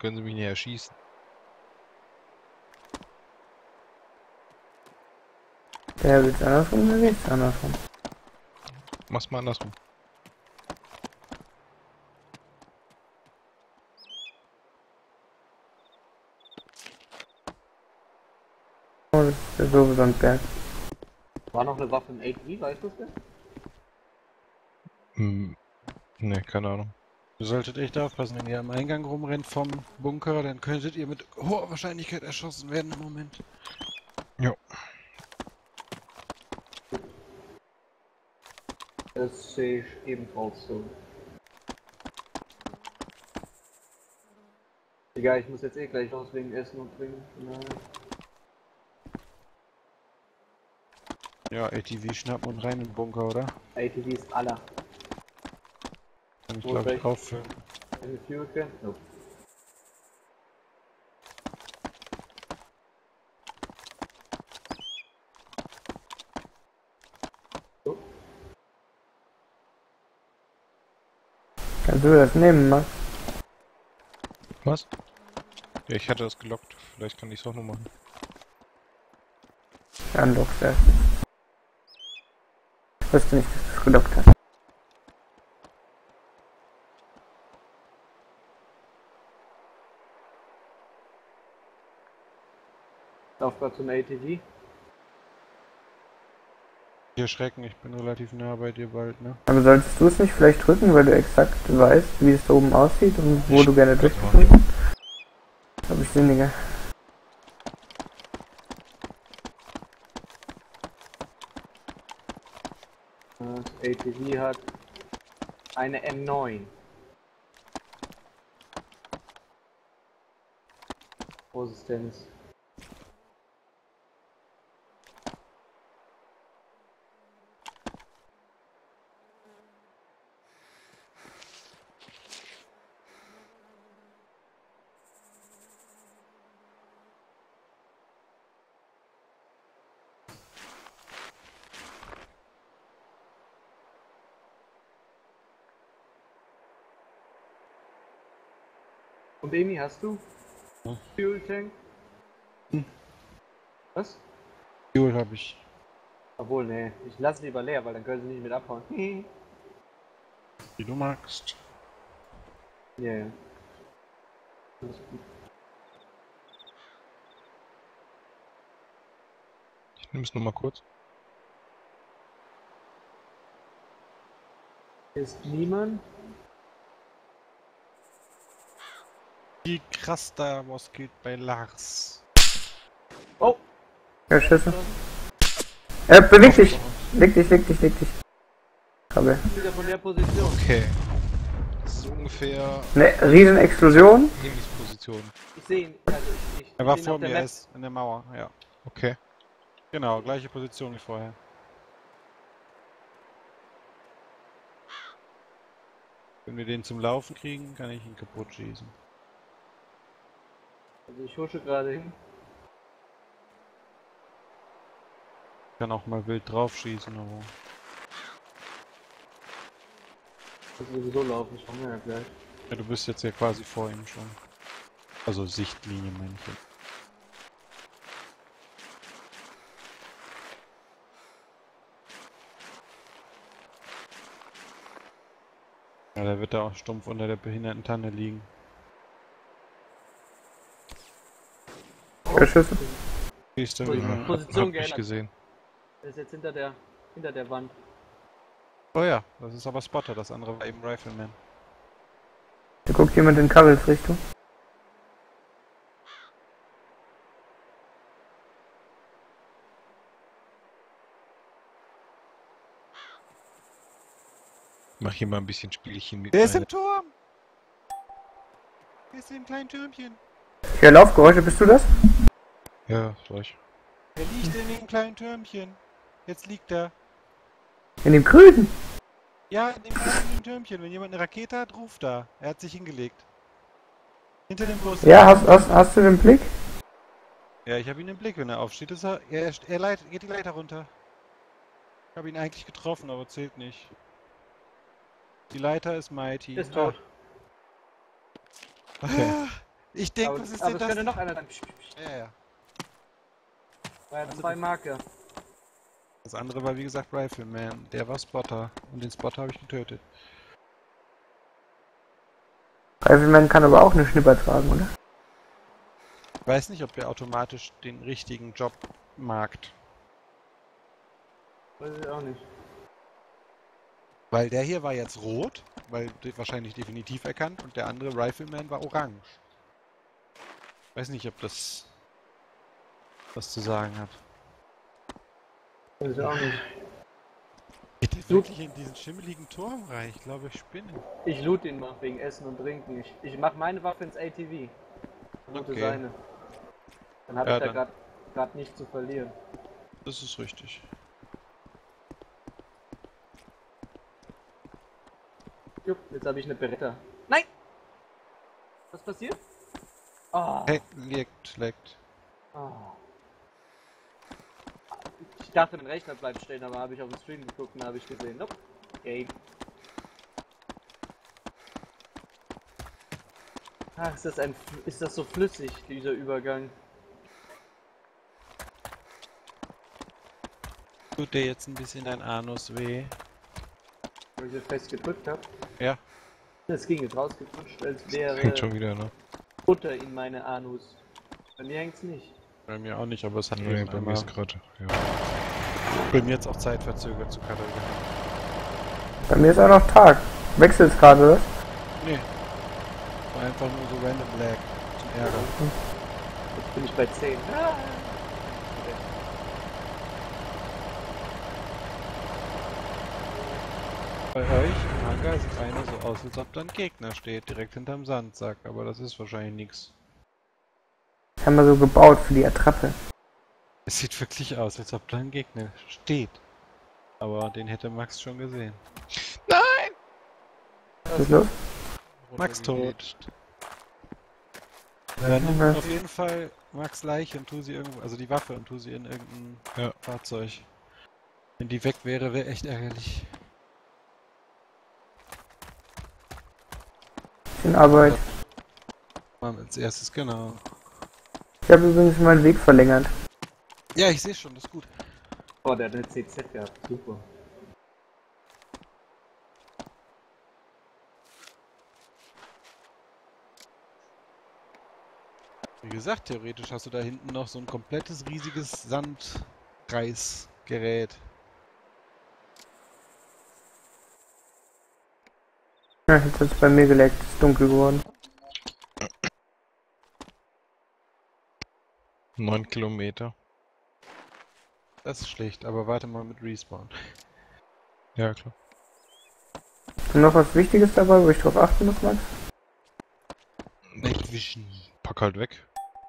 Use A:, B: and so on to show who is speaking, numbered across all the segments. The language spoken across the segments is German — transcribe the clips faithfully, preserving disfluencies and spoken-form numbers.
A: können sie mich nicht erschießen.
B: Der will's andersrum, der will's andersrum.
A: Mach's mal andersrum.
B: Oh, das ist ja sowieso ein Berg.
C: War noch eine Waffe im A T V, weißt du das denn?
A: Hm. Ne, keine Ahnung.
D: Ihr solltet echt aufpassen, wenn ihr am Eingang rumrennt vom Bunker, dann könntet ihr mit hoher Wahrscheinlichkeit erschossen werden im Moment.
A: Jo.
C: Das sehe ich ebenfalls so. Egal, ich muss jetzt eh gleich raus wegen Essen und Trinken. Nein.
D: Ja, A T V schnappen und rein in den Bunker, oder?
C: A T V ist aller.
D: Kann ich
C: Wo
D: glaube ich
C: recht?
D: auffüllen.
C: Eine Fuel Can? Nope. So.
B: Kannst du das nehmen, Max?
A: Was? Ja, ich hatte das gelockt. Vielleicht kann ich es auch noch machen.
B: Dann doch sehr. Ich wusste nicht, dass du es gelockt hast.
C: Lauf grad zum A T V.
D: Hier schrecken, ich bin relativ nah bei dir bald, ne?
B: Aber solltest du es nicht vielleicht drücken, weil du exakt weißt, wie es da oben aussieht und wo
A: Ich
B: du gerne
A: kann
B: durchgeführt hast? Hab ich sinniger.
C: Das A T V hat eine M neun. Resistenz. Und Emi, hast du?
D: Hm.
C: Fuel Tank?
D: Hm.
C: Was?
D: Fuel hab ich.
C: Obwohl, nee, ich lasse lieber leer, weil dann können sie nicht mit abhauen.
D: Wie du magst.
C: Ja, yeah. Alles gut.
A: Ich nehme es nur mal kurz.
C: Hier ist niemand.
D: Wie krass da was geht bei Lars.
C: Oh!
B: Ja, Schüsse. Äh, beweg dich! Leg dich, leg dich, leg dich. Kabel.
C: Wieder von der Position.
A: Okay. Das ist ungefähr
B: Ne, Riesenexplosion.
A: Lebensposition.
C: Ich sehe ihn. Also ich, ich,
D: Er war
C: ich sehe ihn
D: vor
C: auf der
D: mir,
C: Map.
D: er ist in der Mauer, ja.
A: Okay.
D: Genau, gleiche Position wie vorher. Wenn wir den zum Laufen kriegen, kann ich ihn kaputt schießen.
C: Also ich husche gerade hin.
D: Ich kann auch mal wild drauf schießen, aber...
C: Ich muss sowieso laufen, ich komme ja gleich.
D: Ja, du bist jetzt ja quasi vor ihm schon. Also Sichtlinie, meine ich. Ja, der wird da auch stumpf unter der behinderten Tanne liegen.
B: Ja, Schüsse.
D: Siehst du,
C: So,
D: wie
C: ich-
D: man...
C: Position
A: Hab ich
C: geändert.
A: gesehen.
C: Er ist jetzt hinter der hinter der Wand.
D: Oh ja, das ist aber Spotter, das andere war eben Rifleman.
B: Da guckt jemand in Kabels Richtung.
A: Mach hier mal ein bisschen Spielchen mit.
D: Der ist
A: meiner-
D: im Turm! Der ist im kleinen Türmchen.
B: Ich höre Laufgeräusche, bist du das?
A: Ja, gleich.
D: Der liegt in dem kleinen Türmchen. Jetzt liegt er.
B: In dem Grünen.
D: Ja, in dem kleinen Türmchen. Wenn jemand eine Rakete hat, ruft da. Er hat sich hingelegt. Hinter dem Bus.
B: Ja, hast, hast, hast du den Blick?
D: Ja, ich habe ihn im Blick, wenn er aufsteht. Ist er, er, er leit, geht die Leiter runter. Ich habe ihn eigentlich getroffen, aber zählt nicht. Die Leiter ist mighty.
C: Ist tot.
A: Okay.
D: Ah, Ich denke,
C: Aber,
D: was ist
C: aber
D: denn
C: es
D: das?
C: könnte noch einer sein. Psch, psch, psch.
D: Ja, ja.
C: War ja
D: Also
C: zwei
D: das-
C: Marke.
D: Das andere war wie gesagt Rifleman. Der war Spotter. Und den Spotter habe ich getötet.
B: Rifleman kann aber auch eine Schnipper tragen, oder?
D: Ich weiß nicht, ob der automatisch den richtigen Job markt.
C: Weiß ich auch nicht.
D: Weil der hier war jetzt rot, weil de- wahrscheinlich definitiv erkannt, und der andere Rifleman war orange. Weiß nicht, ob das was zu sagen hat.
C: Weiß ich auch nicht.
D: Geht ihr wirklich in diesen schimmeligen Turm rein? Ich glaube, ich spinne.
C: Ich loot ihn mal wegen Essen und Trinken. Ich, ich mach meine Waffe ins A T V. Loote
D: Okay.
C: seine. Dann habe
D: Ja,
C: ich da
D: dann-
C: grad, grad nichts zu verlieren.
D: Das ist richtig.
C: Jupp, jetzt habe ich eine Beretta. Nein! Was passiert? Oh.
D: Hey, liegt, leckt.
C: Oh. Ich dachte, mein Rechner bleibt stehen, aber habe ich auf den Stream geguckt und habe ich gesehen. Nope. Game. Ach, ist das ein, ist das so flüssig, dieser Übergang?
D: Tut dir jetzt ein bisschen dein Anus weh?
C: Weil ich das fest gedrückt habe.
D: Ja.
C: Das ging jetzt rausgerutscht, als
A: Hängt
C: wäre
A: schon wieder, ne?
C: Butter in meine Anus. Bei mir hängt's nicht.
D: Bei mir auch nicht, aber es hat
A: Nee,
D: eben
A: bei mir
D: einmal-
A: ist gerade. Ja.
D: bei mir jetzt auch zeitverzögert zu Cutter gehabt.
B: Bei mir ist auch noch Tag. Wechselt's gerade, oder?
D: Nee. War einfach nur so random lag. Zum Ärger.
C: Jetzt bin ich bei zehn. Ah.
D: Bei euch im Hangar sieht einer so aus, als ob da ein Gegner steht, direkt hinterm Sandsack, aber das ist wahrscheinlich nichts.
B: Haben wir so gebaut für die Attrappe.
D: Es sieht wirklich aus, als ob da ein Gegner steht. Aber den hätte Max schon gesehen.
B: Was ist los?
D: Max tot.
A: Runtergeglitscht.
D: Ja, nimm
B: Okay.
D: auf jeden Fall Max Leiche und tu sie irgendwo, also die Waffe, und tu sie in irgendein
A: Ja.
D: Fahrzeug. Wenn die weg wäre, wäre echt ärgerlich.
B: In Arbeit.
D: Mal als erstes, genau.
B: Ich habe übrigens meinen Weg verlängert.
D: Ja, ich sehe schon, das ist gut.
C: Oh, der hat eine C Z gehabt. Super.
D: Wie gesagt, theoretisch hast du da hinten noch so ein komplettes riesiges Sandkreisgerät.
B: Ja, jetzt hat's bei mir geleckt. Ist dunkel geworden.
A: Neun Kilometer.
D: Das ist schlecht, aber warte mal mit Respawn.
A: Ja, klar.
B: Ist noch was Wichtiges dabei, wo ich drauf achten muss, Max?
D: Night Vision.
A: Pack halt weg.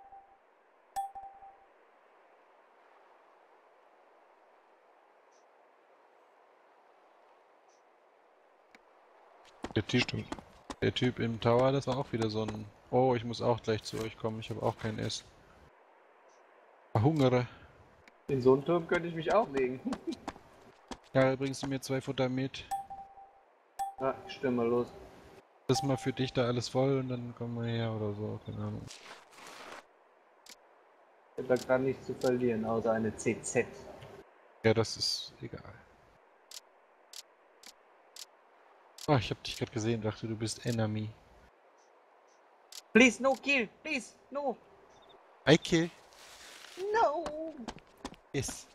D: Der Typ,
A: Stimmt.
D: der Typ im Tower, das war auch wieder so ein... Oh, ich muss auch gleich zu euch kommen, ich habe auch kein Essen. Verhungere.
C: In so einen Turm könnte ich mich auch legen.
D: Ja, bringst du mir zwei Futter mit?
C: Ah, ich stürm mal los.
D: Das ist mal für dich da alles voll und dann kommen wir her oder so, keine Ahnung.
C: Ich hab da gerade nichts zu verlieren, außer eine C Z.
D: Ja, das ist egal. Oh, ich hab dich gerade gesehen, dachte du bist Enemy.
C: Please, no kill! Please, no!
D: I kill.
C: No!
D: Is.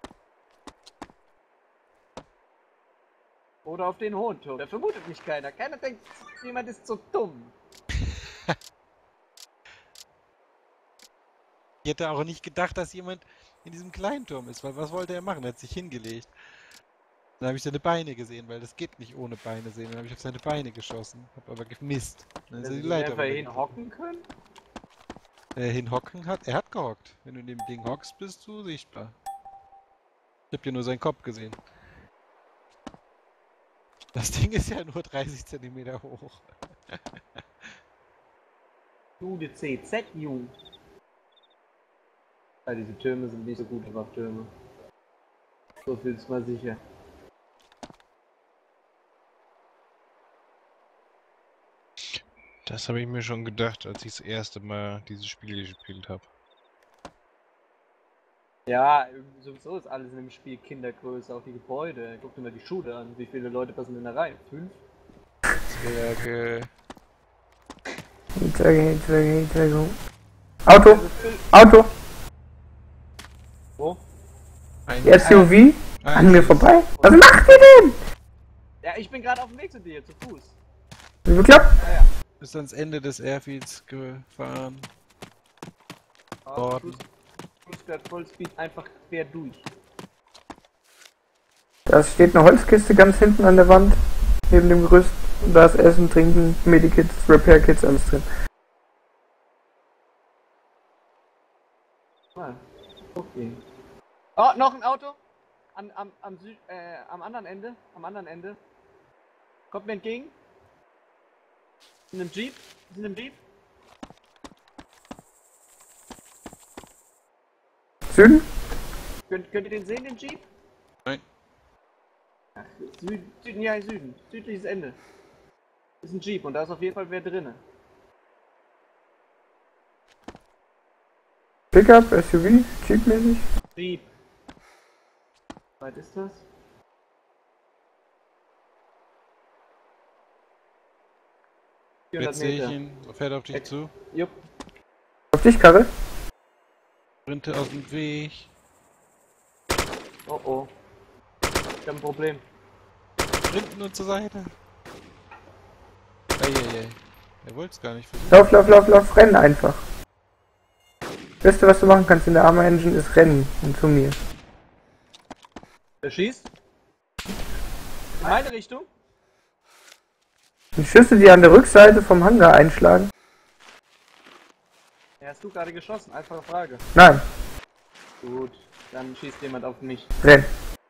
C: Oder auf den hohen Turm. Da vermutet mich keiner. Keiner denkt, jemand ist so dumm.
D: Ich hätte auch nicht gedacht, dass jemand in diesem kleinen Turm ist, weil was wollte er machen? Er hat sich hingelegt. Dann habe ich seine Beine gesehen, weil das geht nicht ohne Beine sehen. Dann habe ich auf seine Beine geschossen, habe aber gemisst. Dann ist
C: Dass
D: er die
C: sie
D: Leiter
C: einfach
D: runtergefallen.
C: hinhocken können?
D: Äh, hinhocken hat. Er hat gehockt. Wenn du in dem Ding hockst, bist du sichtbar. Ich habe dir nur seinen Kopf gesehen. Das Ding ist ja nur dreißig Zentimeter hoch.
C: Du, die C Z, Junge. Ja, diese Türme sind nicht so gute Wafftürme. So viel ist mal sicher.
A: Das habe ich mir schon gedacht, als ich das erste Mal dieses Spiel gespielt habe.
C: Ja, sowieso ist alles in dem Spiel Kindergröße, auch die Gebäude. Guck dir mal die Schule an. Wie viele Leute passen in der Reihe? Fünf?
D: Zwerge.
B: Hintergehen, hintergehen, hintergehen. Auto! Auto!
C: Wo?
D: Ein
B: Die S U V
D: ein-
B: an mir vorbei. Was macht ihr denn?
C: Ja, ich bin gerade auf dem Weg zu dir, zu Fuß.
B: Wie bekloppt?
C: Ja, ja.
D: Ist ans Ende des Airfields gefahren.
C: Ah,
D: Norden.
C: Fuß, Fuß fährt Vollspeed einfach quer durch.
B: Da steht eine Holzkiste ganz hinten an der Wand. Neben dem Gerüst. Und da ist Essen, Trinken, Medikits, Repair-Kits, alles drin.
C: Ah, okay. Oh, noch ein Auto! Am, am, am, Süd, äh, am anderen Ende. Am anderen Ende. Kommt mir entgegen. In einem Jeep. Ist in einem Jeep.
B: Süden?
C: Könnt, könnt ihr den sehen, den Jeep?
D: Nein.
C: Ach, Süden, Süden, ja, Süden. Südliches Ende. Ist ein Jeep und da ist auf jeden Fall wer drinne.
B: Pickup, S U V, Jeep-mäßig.
C: Jeep. Wie weit ist das? vierhundert
D: Jetzt sehe ich
C: Meter.
D: ihn, fährt auf dich
C: Ex-
D: zu.
C: Jupp.
B: Auf dich, Karre?
D: Sprinte aus dem Weg.
C: Oh oh. Ich hab ein Problem.
D: Sprinten nur zur Seite. Eieiei. Er wollte es gar nicht versuchen.
B: Lauf, lauf, lauf, lauf, renn einfach. Das Beste, was du machen kannst in der Armor Engine, ist rennen. Und zu mir.
C: Wer schießt? In meine Richtung?
B: Und Schüsse, die an der Rückseite vom Hangar einschlagen?
C: Ja, hast du gerade geschossen? Einfache Frage.
B: Nein,
C: Gut, dann schießt jemand auf mich.
B: renn.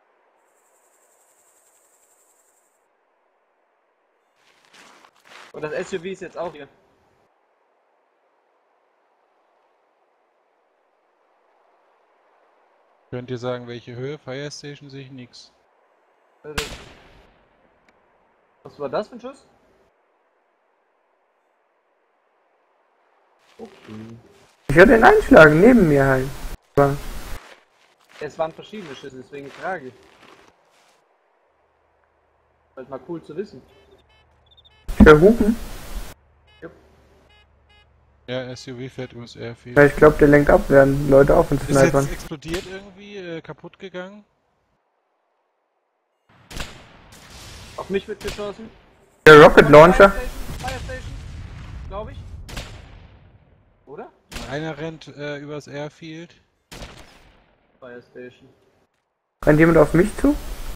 C: Und das S U V ist jetzt auch hier.
D: Könnt ihr sagen, welche Höhe? Fire Station sehe ich nix.
C: Also das- Was war das für ein Schuss? Okay.
B: Ich höre den einschlagen, neben mir halt. Aber
C: Es waren verschiedene Schüsse, deswegen frage ich. Halt mal cool zu wissen.
B: ich höre Hupen.
D: Ja, S U V fährt übers Airfield.
B: Ja, ich glaube, der lenkt ab, werden Leute auf uns
D: Ist
B: snipern.
D: jetzt explodiert irgendwie, äh, kaputt gegangen?
C: Auf mich wird geschossen.
B: Der Rocket Launcher.
C: Fire Station, Fire Station, glaube ich. Oder?
D: Einer rennt äh, übers Airfield.
C: Fire Station.
B: Rennt jemand auf mich zu?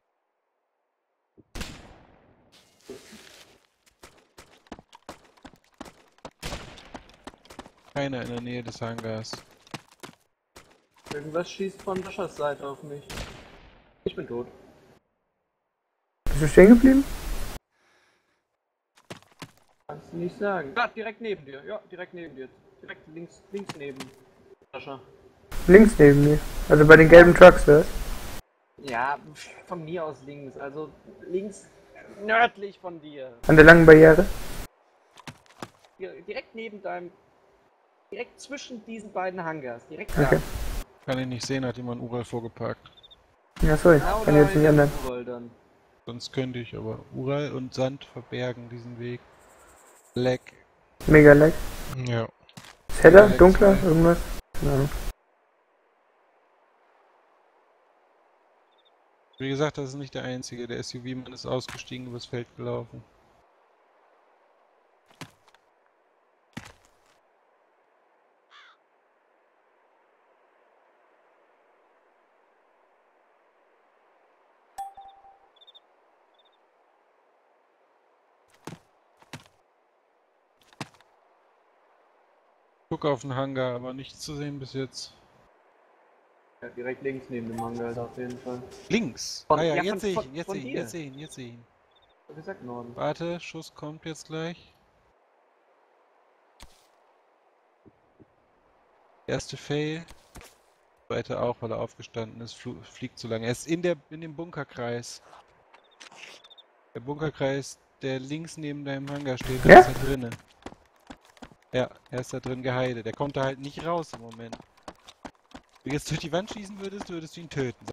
D: Keiner in der Nähe des Hangars.
C: Irgendwas schießt von Saschas Seite auf mich. Ich bin tot.
B: Bist du stehen geblieben?
C: Kannst du nicht sagen. Ja, direkt neben dir. Ja, direkt neben dir. Direkt links, links neben Sascha.
B: Links neben mir. Also bei den gelben Trucks, was?
C: Ja, von mir aus links. Also links nördlich von dir.
B: An der langen Barriere.
C: Dir- Direkt neben deinem. Direkt zwischen diesen beiden Hangars. Direkt
B: Okay.
D: Kann ich nicht sehen, hat jemand Ural vorgeparkt.
B: Ja, sorry.
C: da. Genau
B: Kann
C: da
B: jetzt nicht ändern.
C: Urwald dann.
D: Sonst könnte ich, aber Ural und Sand verbergen diesen Weg. Leck.
B: Mega lag.
A: Ja.
B: Ist heller,
D: Ja,
B: dunkler,
D: zwei.
B: irgendwas? Keine Ahnung.
D: Wie gesagt, das ist nicht der einzige. Der S U V-Mann ist ausgestiegen, übers Feld gelaufen. Guck auf den Hangar, aber nichts zu sehen bis jetzt.
C: Ja, direkt links neben dem Hangar ist auf jeden Fall.
D: Links!
C: Von-
D: ah ja,
C: ja,
D: jetzt
C: von-
D: sehe ich
C: von-
D: ihn, jetzt
C: von
D: sehe ich ihn,
C: dir.
D: jetzt sehe ich ihn, jetzt sehe ich ihn.
C: Ich hab gesagt Norden.
D: Warte, Schuss kommt jetzt gleich. Erste Fail. Zweite auch, weil er aufgestanden ist, flu- fliegt zu lange. Er ist in der in dem Bunkerkreis. Der Bunkerkreis, der links neben deinem Hangar steht, da
B: Ja?
D: ist er drinne. Ja, er ist da drin geheilt. Der konnte halt nicht raus im Moment. Wenn du jetzt durch die Wand schießen würdest, würdest du ihn töten.